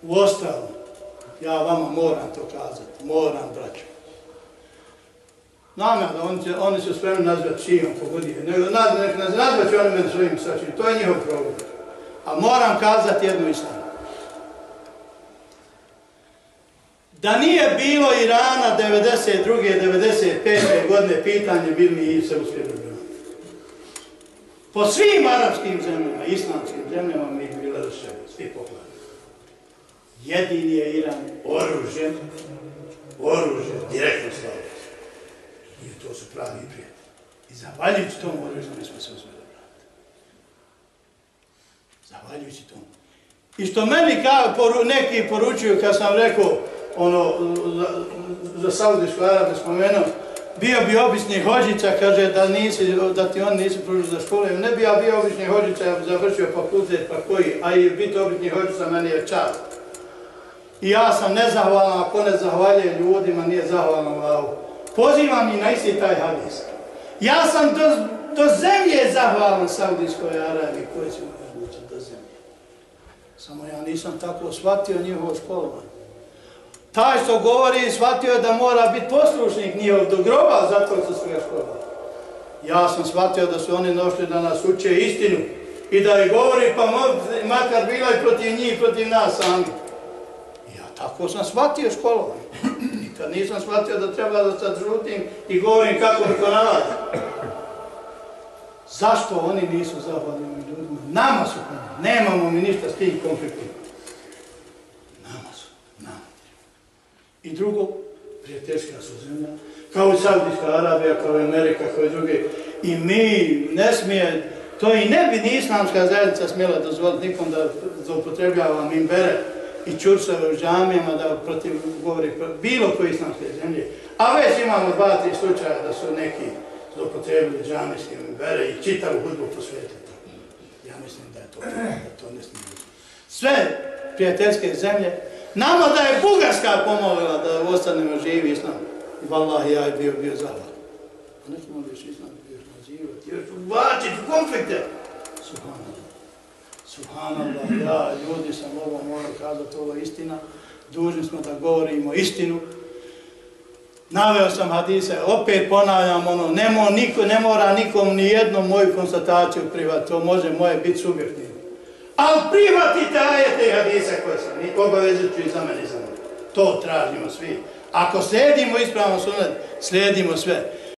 U ostalom, ja vama moram to kazati, moram, braćo. Namjerno, oni su spremni nazvati čijom pogodije. Nazvat će oni meni svojim sačim, to je njihov problem. A moram kazati jednu istinu. Da nije bilo Irana 92. 95. godine, pitanje bi mi i se uspjeli braniti. Po svim arapskim zemljama, islamskim zemljama mi bi bile rešeni, svi pogledali. Jedini je Iran oružje, direktno slavljen. I to su pravi prijatelji. I zahvaljujući tomu oružju mi smo se uspjeli braniti. Zahvaljujući tomu. I što meni neki poručuju, kad sam rekao, za Saudijsku Arabiju spomenuo, bio bi obični hođica, kaže da ti on nisi pružio za škole. Ne bi ja bio obični hođica, ja bi završio fakultet, pa koji, a i biti obični hođica meni je čast. I ja sam nezahvalan, ako ne zahvaljuje ljudima, nije zahvalan Allahu. Pozivam i na isti taj hadis. Ja sam do zemlje zahvalan Saudijskoj Arabiji, koji će me odlučiti do zemlje. Samo ja nisam tako shvatio njihovo školovanje. Taj što govori, shvatio je da mora biti poslušnik njihov do groba, zato što su ga školovali. Ja sam shvatio da su oni došli da nas uče istinu i da ih govori, pa makar bila i protiv njih, protiv nas sami. Ja tako sam shvatio školovanje. Nikad nisam shvatio da treba da sad žutim i govorim kako mi to nalazi. Zašto oni nisu zahvalni ovim ljudima? Nama su, nemamo mi ništa s tim konfliktima. I drugo, prijateljska su zemlja, kao i Saudijska Arabija, kao i Amerika, kao i druge. I mi ne smije, to i ne bi ni islamska zajednica smjela dozvoliti nikom da zloupotrebljava minbere i čurseve u džamijama da govori bilo koje islamske zemlje. A već imamo 2-3 slučaja da su neki zloupotrebili džamijske minbere i čitavu hudbu posvetili. Ja mislim da je to ne smije biti. Sve prijateljske zemlje. Nama da je Bugarska pomolila da ostanemo živi islam. I vallahi ja je bio zahvalan. A ne smo više islam bio nazivati. Jer ću uvačiti konflikte. Subhanallah, ja ljudi sam ovo moram kazati, ovo je istina. Dužni smo da govorimo istinu. Naveo sam hadise, opet ponavljam ne mora nikom ni jednom moju konstataciju prihvatiti. To može moje biti subjektivno. Ali prihvatite ajete i hadise koje sam obavezujući i za mene i za mene. To tražimo svi. Ako slijedimo ispravno sunet, slijedimo sve.